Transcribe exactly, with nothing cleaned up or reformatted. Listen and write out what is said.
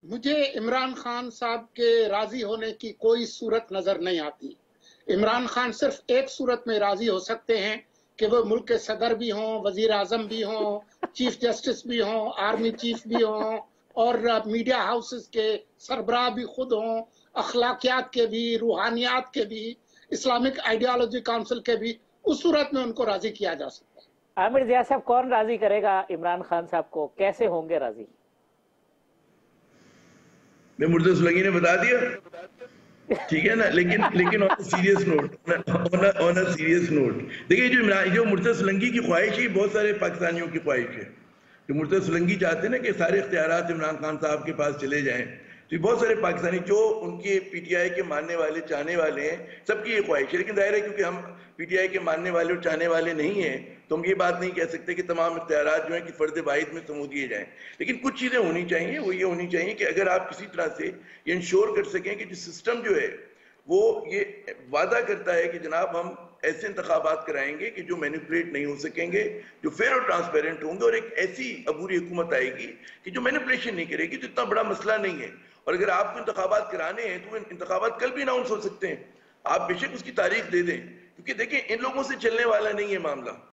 مجھے عمران خان صاحب کے راضی ہونے کی کوئی صورت نظر نہیں آتی۔ عمران خان صرف ایک صورت میں راضی ہو سکتے ہیں کہ وہ ملک کے صدر بھی ہوں، وزیر اعظم بھی ہوں، چیف جسٹس بھی ہوں، آرمی چیف بھی ہوں، اور میڈیا ہاؤسز کے سربراہ بھی خود ہوں، اخلاقیات کے بھی، روحانیات کے بھی، اسلامک آئیڈیالوجی کونسل کے بھی۔ اس صورت میں ان کو راضی کیا جا سکتا ہے۔ عامر ضیاء صاحب، کون راضی کرے گا عمران خان صاحب کو؟ کیسے ہوں گے راضی؟ میں مرتضی سلنگی نے بتا دیا، ٹھیک ہے نا، لیکن لیکن on serious note on serious note دیکھیے، جو عمران جو مرتضی سلنگی کی خواہش ہے، بہت سارے پاکستانیوں کی خواہش ہے۔ جو مرتضی سلنگی چاہتے ہیں نا کہ سارے اختیارات عمران خان صاحب کے پاس چلے جائیں، تو بہت سارے پاکستانی جو ان کے پی ٹی آئی کے ماننے والے چاہنے والے ہیں، سب کی یہ خواہش ہے۔ لیکن ظاہر ہے کیونکہ ہم پی ٹی آئی کے ماننے والے اور چاہنے والے نہیں ہیں، تو ہم یہ بات نہیں کہہ سکتے کہ تمام اختیارات جو ہیں کہ فرد واحد میں سمو دیے جائیں۔ لیکن کچھ چیزیں ہونی چاہیے، وہ یہ ہونی چاہیے کہ اگر آپ کسی طرح سے یہ انشور کر سکیں کہ جو سسٹم جو ہے وہ یہ وعدہ کرتا ہے کہ جناب ہم ایسے انتخابات کرائیں گے کہ جو مینیپولیٹ نہیں ہو سکیں گے، جو فیئر اور ٹرانسپیرنٹ ہوں گے، اور ایک ایسی عبوری حکومت آئے گی کہ جو مینیپولیشن نہیں کرے گی، تو اتنا بڑا مسئلہ نہیں ہے۔ اور اگر آپ کو انتخابات کرانے ہیں تو وہ انتخابات کل بھی اناؤنس ہو سکتے ہیں، آپ بے شک اس کی تاریخ دے دیں، کیونکہ دیکھیں ان لوگوں سے چلنے والا نہیں ہے معاملہ۔